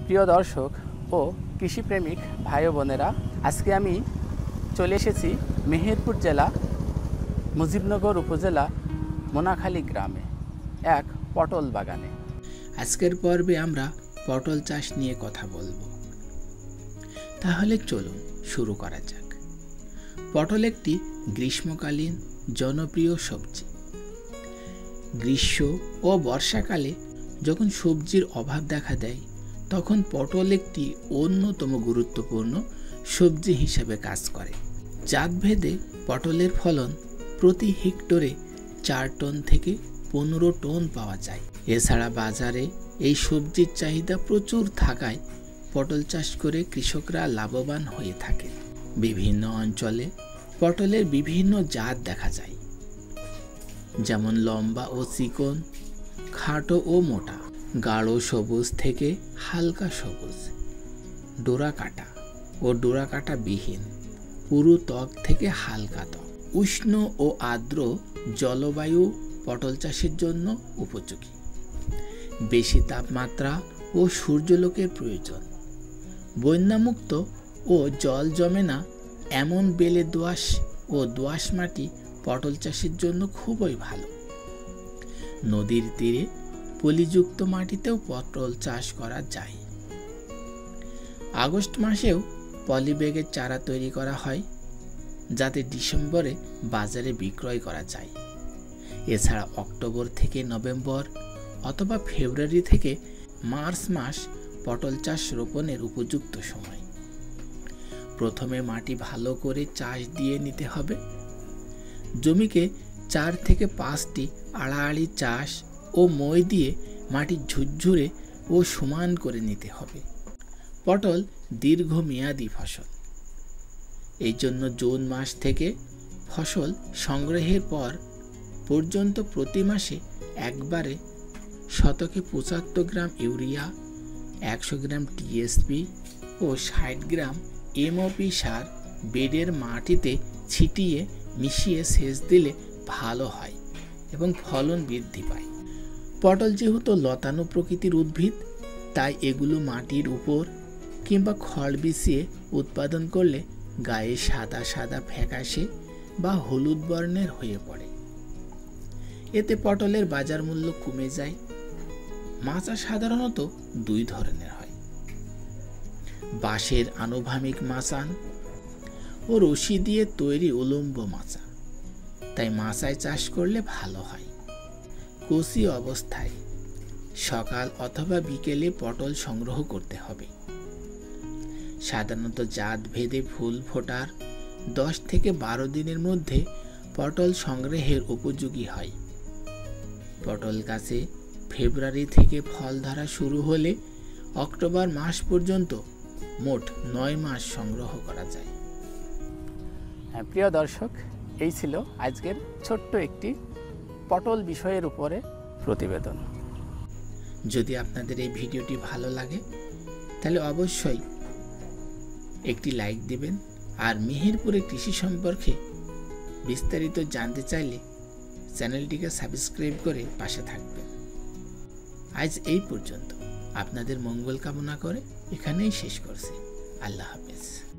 প্রিয় দর্শক ও কৃষিপ্রেমিক ভাই ও বোনেরা, আজকে আমি চলে এসেছি মেহেরপুর জেলা মুজিবনগর উপজেলা মোনাখালী গ্রামে এক পটল বাগানে। আজকের পর্বে আমরা পটল চাষ নিয়ে কথা বলবো। তাহলে চলুন শুরু করা যাক। পটল একটি গ্রীষ্মকালীন জনপ্রিয় সবজি। গ্রীষ্ম ও বর্ষাকালে যখন সবজির অভাব দেখা দেয়, তখন পটল একটি অন্যতম গুরুত্বপূর্ণ সবজি হিসেবে কাজ করে। জাতভেদে পটলের ফলন প্রতি হেক্টরে 4 টন থেকে 15 টন পাওয়া যায়। এছাড়া বাজারে এই সবজির চাহিদা প্রচুর থাকায় পটল চাষ করে কৃষকরা লাভবান হয়ে থাকে। বিভিন্ন অঞ্চলে পটলের বিভিন্ন জাত দেখা যায়, যেমন লম্বা ও চিকন, খাটো ও মোটা, গাঢ় সবুজ থেকে হালকা সবুজ, ডোরা কাটা ও ডোরা কাটা বিহীন, পুরু ত্বক থেকে হালকা ত্বক। উষ্ণ ও আর্দ্র জলবায়ু পটল চাষের জন্য উপযোগী। বেশি তাপমাত্রা ও সূর্যালোকের প্রয়োজন। বন্যামুক্ত ও জল জমে না এমন বেলে দোআঁশ ও দোআঁশ মাটি পটল চাষের জন্য খুবই ভালো। নদীর তীরে পলিযুক্ত মাটিতেও পটল চাষ করা যায়। আগস্ট মাসেও পলিব্যাগের চারা তৈরি করা হয়, যাতে ডিসেম্বরে বাজারে বিক্রয় করা যায়। এছাড়া অক্টোবর থেকে নভেম্বর অথবা ফেব্রুয়ারি থেকে মার্চ মাস পটল চাষ রোপণের উপযুক্ত সময়। প্রথমে মাটি ভালো করে চাষ দিয়ে নিতে হবে। জমিকে 4 থেকে 5টি আড়াআড়ি চাষ ও মই দিয়ে মাটি ঝুরঝুরে ও সমান করে নিতে হবে। পটল দীর্ঘমেয়াদী ফসল, এই জন্য জুন মাস থেকে ফসল সংগ্রহের পর পর্যন্ত প্রতি মাসে একবারে শতকে 75 গ্রাম ইউরিয়া, 100 গ্রাম টিএসপি ও 60 গ্রাম এমওপি সার বেডের মাটিতে ছিটিয়ে মিশিয়ে সেচ দিলে ভালো হয় এবং ফলন বৃদ্ধি পায়। পটল যেহেতু লতানো প্রকৃতির উদ্ভিদ, তাই এগুলো মাটির উপর কিংবা খড় বিছিয়ে উৎপাদন করলে গায়ে সাদা সাদা ফ্যাকাশে বা হলুদ বর্ণের হয়ে পড়ে। এতে পটলের বাজার মূল্য কমে যায়। মাচা সাধারণত 2 ধরনের হয়: বাঁশের আনুভূমিক মাচান ও রশি দিয়ে তৈরি উলম্ব মাচা। তাই মাচায় চাষ করলে ভালো হয়। কচি অবস্থায় সকাল অথবা বিকেলে পটল সংগ্রহ করতে হবে। সাধারণত জাত ভেদে ফুল ফোটার 10 থেকে 12 দিনের মধ্যে পটল সংগ্রহের উপযোগী হয়। পটল গাছে ফেব্রুয়ারি থেকে ফল ধরা শুরু হলে অক্টোবর মাস পর্যন্ত মোট 9 মাস সংগ্রহ করা যায়। প্রিয় দর্শক, এই ছিল আজকের ছোট্ট একটি পটল বিষয়ের উপরে প্রতিবেদন। যদি আপনাদের এই ভিডিওটি ভালো লাগে তাহলে অবশ্যই একটি লাইক দিবেন, আর মেহেরপুরে কৃষি সম্পর্কে বিস্তারিত জানতে চাইলে চ্যানেলটিকে সাবস্ক্রাইব করে পাশে থাকবেন। আজ এই পর্যন্ত। আপনাদের মঙ্গল কামনা করে এখানেই শেষ করছি। আল্লাহ হাফেজ।